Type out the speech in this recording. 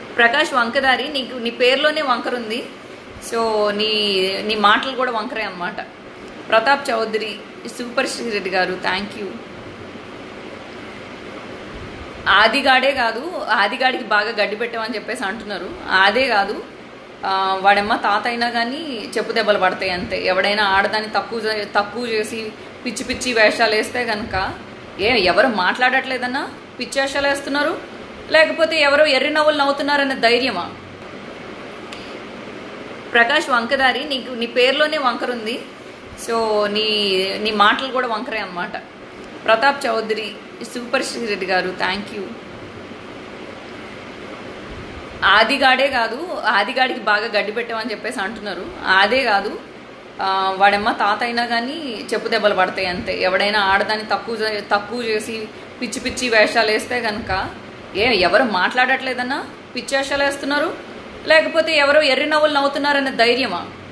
ప్రకాష్ వంకదారి నీ పేరులోనే వంకర ఉంది. సో నీ మాటలు కూడా వంకరే అన్నమాట. ప్రతాప్ చౌదరి, సూపర్ రెడ్డి గారు థ్యాంక్ యూ. ఆదిగాడే కాదు, ఆదిగాడికి బాగా గడ్డి పెట్టామని చెప్పేసి అంటున్నారు. అదే కాదు, వాడమ్మ తాత అయినా కానీ చెప్పు దెబ్బలు పడతాయి అంతే. ఎవడైనా ఆడదాన్ని తక్కువ చేసి పిచ్చి పిచ్చి వేషాలు వేస్తే కనుక ఎవరు మాట్లాడట్లేదన్నా పిచ్చి వేషాలు వేస్తున్నారు, లేకపోతే ఎవరో ఎర్రి నవ్వులు నవ్వుతున్నారనే ధైర్యమా? ప్రకాష్ వంకదారి నీ పేరులోనే వంకర ఉంది. సో నీ మాటలు కూడా వంకరే అన్నమాట. ప్రతాప్ చౌదరి, సూపర్ రెడ్డి గారు థ్యాంక్ యూ. ఆదిగాడే కాదు, ఆదిగాడికి బాగా గడ్డి పెట్టామని చెప్పేసి అంటున్నారు. అదే కాదు, వాడమ్మ తాత అయినా కానీ చెప్పు దెబ్బలు పడతాయి అంతే. ఎవడైనా ఆడదాన్ని తక్కువ చేసి పిచ్చి పిచ్చి వేషాలు వేస్తే కనుక ఎవరు మాట్లాడట్లేదన్నా పిచ్చి వేషాలు వేస్తున్నారు, లేకపోతే ఎవరో ఎర్రి నవ్వులు నవ్వుతున్నారనే ధైర్యమా?